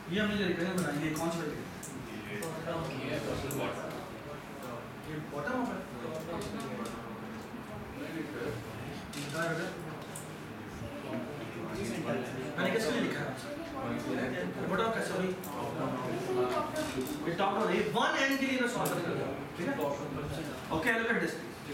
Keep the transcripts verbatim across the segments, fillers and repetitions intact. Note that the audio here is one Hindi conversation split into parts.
ये हमने जो रिकरेंस बनाई है कौन सा है? ये बॉटम ऑफ है। मैंने किसके लिए लिखा है? बॉटम कैसे हुई? ये टॉप डाउन है, वन एन के लिए मैं सॉल्व करूंगा, ठीक है? Okay, look at this.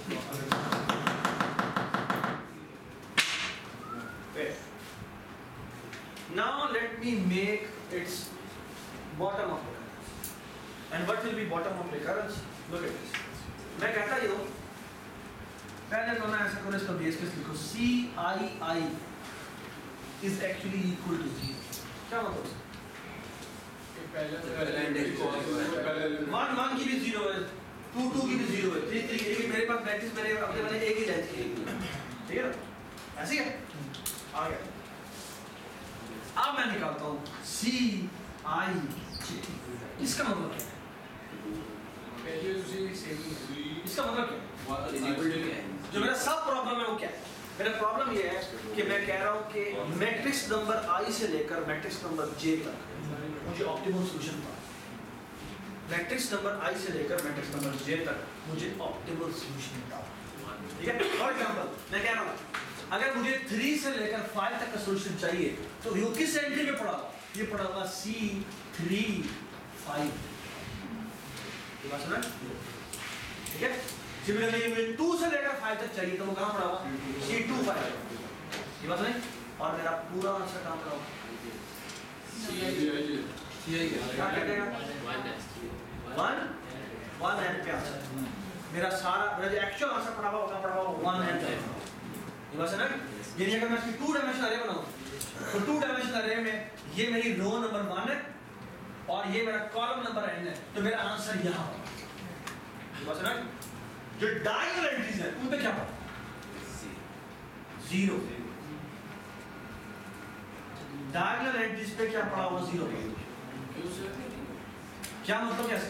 Now let me make its bottom of recurrence. And what will be bottom of recurrence? Look at this. मैं कहता ही हूँ, पहले तो मैं ऐसा करूँ इसका बेस केस लिखो, C I I is actually equal to zero. क्या मतलब? वन वन की भी जीरो है, टू टू की भी जीरो है, थ्री थ्री की, लेकिन मेरे पास मैट्रिक्स मेरे अपने वाले एक ही लेंथ की, ठीक है ना? ऐसे ही है? आ गया। अब मैं निकालता हूँ C I J। इसका मतलब क्या है? इसका मतलब क्या है? जो मेरा सब प्रॉब्लम है वो क्या है? मेरा प्रॉब्लम ये है कि मैं कह रहा हूँ कि मैट्रिक्स नंबर I से लेकर मैट्रिक्स नंबर J तक मुझे ऑप्टिमल सॉल्यूशन पाना। मैट्रिक्स नंबर I से लेकर मैट्रिक्स नंबर J तक मुझे ऑप्टिमल सॉल्यूशन पाना, ठीक है? फॉर एग्जांपल मैं कह रहा हूँ अगर मुझे थ्री से लेकर फाइव तक का सॉल्यूशन चाहिए तो ये किस एंट्री में पड़ा होगा? ये पड़ा होगा सी थ्री फाइव, बात सुना? ठीक है? सिमिलरली मुझे टू से लेकर फाइव तक चाहिए तो वो कहाँ पड़ा होगा? सी टू फाइव, ये बात नहीं? और मेरा पूरा आंसर कहाँ पड़ा होगा? क्या कहेगा? वन वन एंड पे आंसर। मेरा सारा मेरा जो एक्चुअल आंसर पड़ा होगा कहाँ पड़ा होगा? वन एंड पे। ये बात है ना? यानी अगर मैं इसकी टू डायमेंशनल अरे बनाऊं तो टू डायमेंशनल अरे में ये मेरी रो नंबर वन है और ये मेरा कॉलम नंबर एन है, तो मेरा आंसर यहाँ होगा। ये बात है ना? जो डायगोनल एंट्रीज है उन पे क्या पड़ा? जीरो। डायगोनल एंट्रीज पे क्या पड़ा होगा? जीरो। क्या मतलब क्या?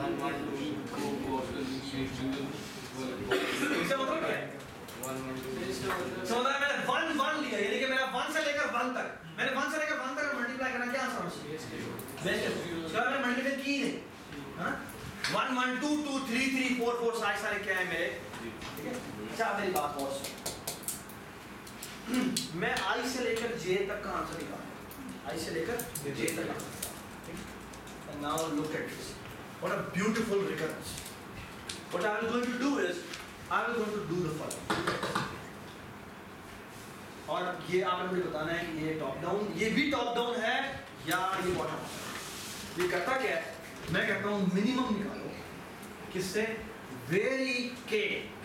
इसका मतलब क्या है? समझा? मैंने वन वन लिया, यानी कि मेरा वन से लेकर वन तक, मैंने वन से लेकर वन तक मल्टीप्लाई करना, क्या आंसर होगा? इसका मैंने मल्टीप्लाई की नहीं, हाँ? One one to two three three four four सारे सारे क्या है मेरे, ठीक है? अच्छा मेरी बात और सुन, मैं I से लेकर J तक का आंसर निकालूं, I से लेकर J तक का, and now look at this, what a beautiful recurrence. What I am going to do is I am going to do the following. और ये आपने मुझे बताना है कि ये टॉप डाउन, ये भी टॉप डाउन है या ये बॉटम अप? ये करता क्या है? मैं कहता हूँ मिनिमम निकालो, किससे? Vary K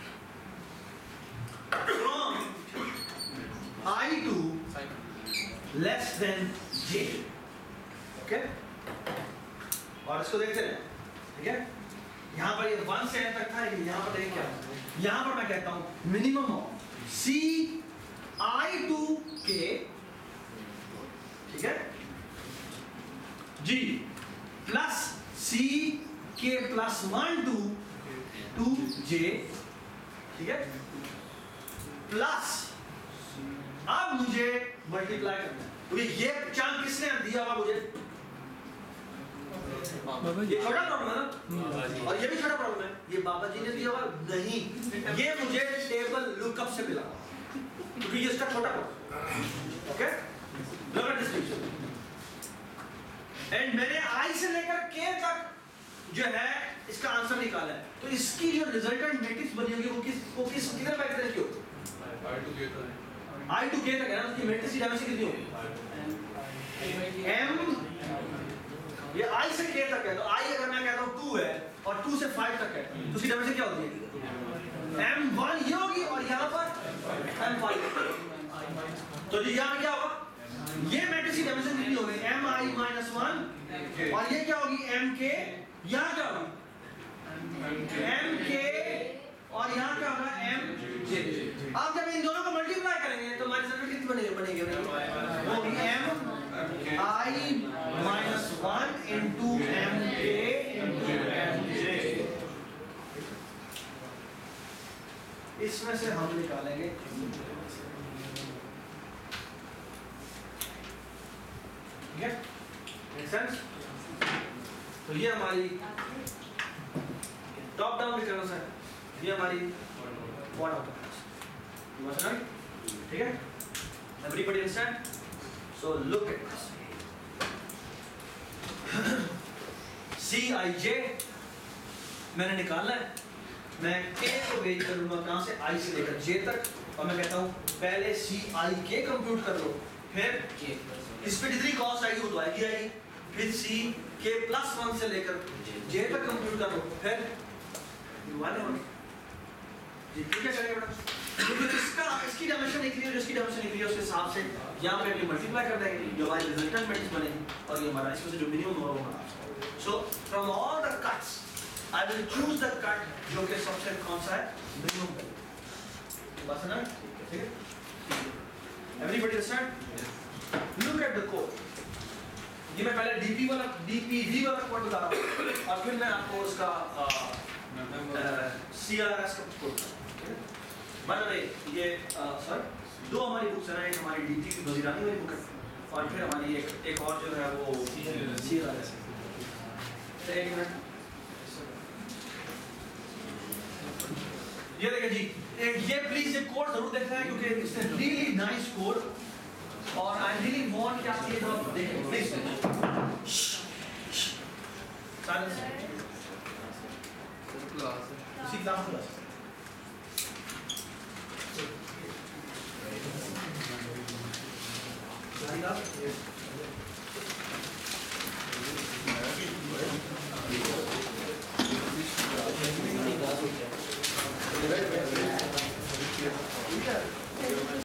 from I to less than J, okay? और इसको देखते हैं, ठीक है? यहाँ पर ये वन से एन तक था, लेकिन यहाँ पर देखिए क्या? यहाँ पर मैं कहता हूँ minimum of C I to K, ठीक है? G plus C K plus one to to J, ठीक है? प्लस अब मुझे मल्टीप्लाई करना है, क्योंकि ये चांद किसने दिया हुआ मुझे? ये छोटा प्रॉब्लम है ना, और ये भी छोटा प्रॉब्लम है, ये बाबा जी ने दिया हुआ नहीं, ये मुझे टेबल लुकअप से मिला, क्योंकि ये इसका छोटा problem, okay? Look at this picture, and मैंने I से लेकर K तक जो है इसका आंसर निकाला है, तो इसकी जो रिजल्टेंट मैट्रिक्स बनी होगी वो किस वो किस किधर पैटर्न की होगी? I to K तक है ना, उसकी मैट्रिक्स की डायमेंशन कितनी होगी? M, ये I से K तक है, तो I अगर मैं कहता हूँ टू है और टू से फाइव तक है, तो उसकी डायमेंशन क्या होती है? M वन ये होगी और यहाँ पर M फाइव, तो यहाँ क्या होगा? ये मैट्रिक्स की डायमेंशन कितनी होगी? M I माइनस वन, और ये क्या होगी? M K, यहाँ क्या होगी? M K, और यहाँ क्या होगा? M J। अब जब इन दोनों को मल्टीप्लाई करेंगे तो हमारी रिजल्ट कितनी बनेगी? बनेगी वो होगी M I minus one into M K into M J। इसमें से हम निकालेंगे ठीक है? सेंस? तो ये हमारी टॉप डाउन रिटर्न्स है, ये हमारी बॉटम रिटर्न्स, ठीक है? Everybody understand? So look at this, C I J मैंने निकालना है, मैं के को वेट करूंगा कहां से, आई से लेकर जे तक, और मैं कहता हूं पहले सी आई के कंप्यूट कर लो, फिर के, इस पे जितनी कॉस्ट आएगी वो तो आएगी आएगी, फिर सी के प्लस वन से लेकर जे तक कंप्यूट कर लो, फिर वन वन जी, ठीक है चलेगा बेटा? क्योंकि इसका इसकी डायमेंशन निकली है, जिसकी डायमेंशन निकली है उसके हिसाब से यहाँ पे भी मल्टीप्लाई कर देंगे, जो हमारी रिजल्टेंट मैट्रिक्स बनेगी, और ये हमारा इसमें से जो मिनिमम होगा वो हमारा। So from all the cuts I will choose the cut जो कि सबसे कौन सा है, मिनिमम कट, बस ना, ठीक है? Everybody understand? Look at the code, ये मैं पहले डीपी वाला डीपीवी वाला कोड बता रहा हूँ, और फिर मैं आपको उसका सीआरएस का कोड, बाय द वे ये सर दो हमारी बुक्स हैं, एक हमारी डीपी की वजीरानी वाली बुक है, और फिर हमारी एक एक और जो है वो सीआरएस है। एक मिनट, ये देखिए जी, एक ये प्लीज ये कोड जरूर देखना है क्योंकि it's a really nice code, और आई रियली वांट कि आप ये जरूर देखें प्लीज। साइलेंस, उसी क्लास क्लास Sorry,